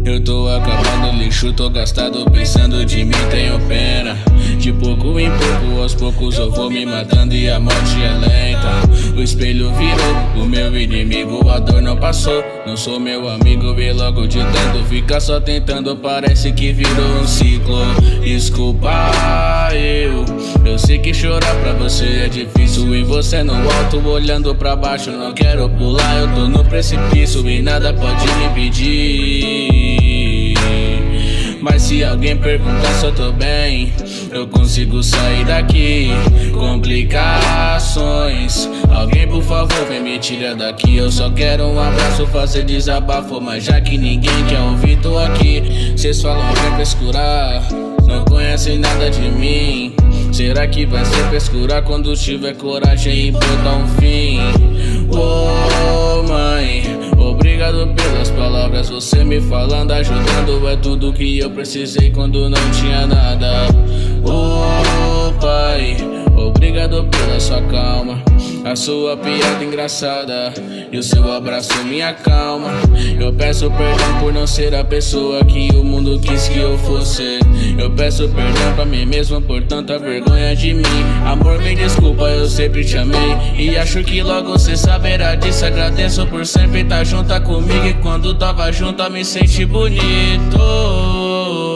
Eu tô acabando lixo, tô gastado, pensando de mim tenho pena. De pouco em pouco, aos poucos eu vou me matando e a morte é lenta. O espelho virou, o meu inimigo, a dor não passou. Não sou meu amigo e logo de tanto ficar só tentando, parece que virou um ciclo. Desculpa eu sei que chorar pra você é difícil. E você no alto olhando pra baixo, não quero pular, eu tô no precipício e nada pode me impedir. Mas se alguém perguntar se eu tô bem, eu consigo sair daqui. Complicações, alguém por favor vem me tirar daqui. Eu só quero um abraço, fazer desabafo, mas já que ninguém quer ouvir, tô aqui. Cês falam que é frescurar, não conhecem nada de mim. Será que vai ser frescurar quando tiver coragem e botar um fim? Oh mãe, obrigado pelas palavras, você me falando, ajudando, é tudo que eu precisei quando não tinha nada. Oh pai, obrigado pela sua calma, a sua piada engraçada e o seu abraço me acalma. Eu peço perdão por não ser a pessoa que o mundo quis que eu fosse. Eu peço perdão pra mim mesmo por tanta vergonha de mim. Amor, me desculpa, eu sempre te amei e acho que logo você saberá disso. Agradeço por sempre estar junto comigo e quando tava junto me senti bonito.